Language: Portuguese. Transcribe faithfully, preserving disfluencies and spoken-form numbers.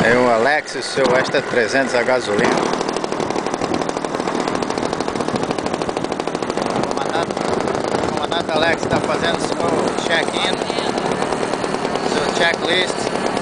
Aí o Alex, o seu Extra trezentos a gasolina. O comandante, o comandante Alex está fazendo seu check-in, seu checklist.